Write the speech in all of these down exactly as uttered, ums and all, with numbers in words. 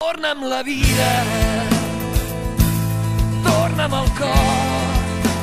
Torna'm la vida, torna'm el cor.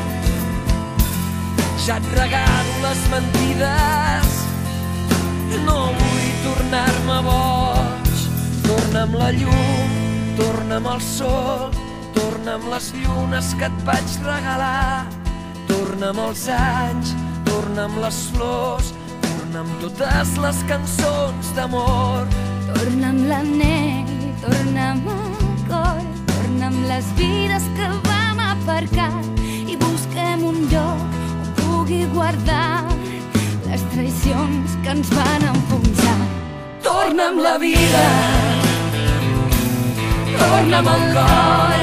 Ja et regalo les mentides, no vull tornar-me boig. Torna'm la llum, torna'm el sol, torna'm les llunes que et vaig regalar. Torna'm els anys, torna'm les flors, torna'm totes les cançons d'amor. Torna'm l'anell, torna'm el cor, torna'm les vides que vam aparcar i busquem un lloc on pugui guardar les traïcions que ens van enfonsar. Torna'm la vida, torna'm el cor,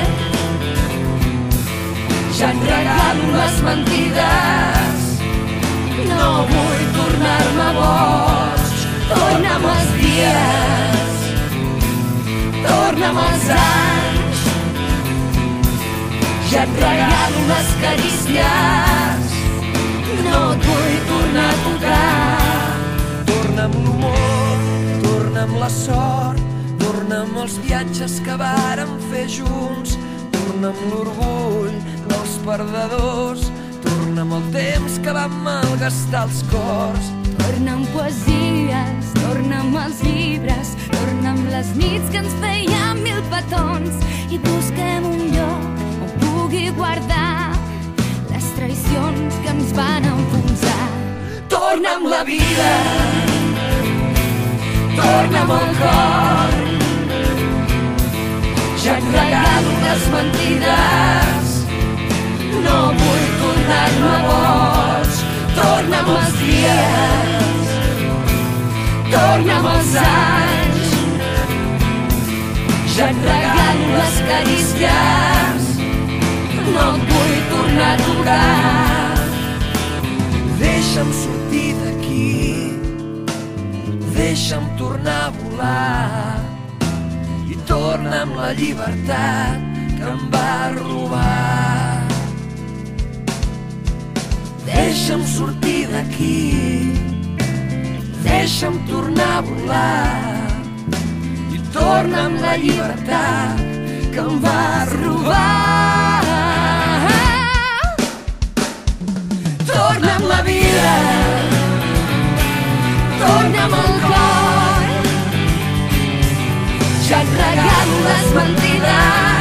ja et regalo les mentides, no vull tornar-me boig. Torna'm els dies, torna'm els anys, ja et regalo les carícies, no et vull tornar a tocar. Torna'm l'humor, torna'm la sort, torna'm els viatges que vàrem fer junts, torna'm l'orgull dels perdedors, torna'm el temps que vam malgastar els cors. Torna'm poesies, torna'm els llibres, torna'm les nits que ens feien mil petons i busquem un lloc on pugui guardar les traïcions que ens van enfonsar. Torna'm la vida, torna'm el cor, ja et regalo les mentides, no vull tornar-me boig. Torna'm els dies, torna'm els anys, ja et regalo les carícies, no et vull tornar a tocar. Deixa'm sortir d'aquí, deixa'm tornar a volar i torna'm la llibertat que em va robar. Deixa'm sortir d'aquí, deixa'm tornar a volar i torna'm la llibertat que em va robar. Torna'm la vida, torna'm el cor, ja et regalo les mentides,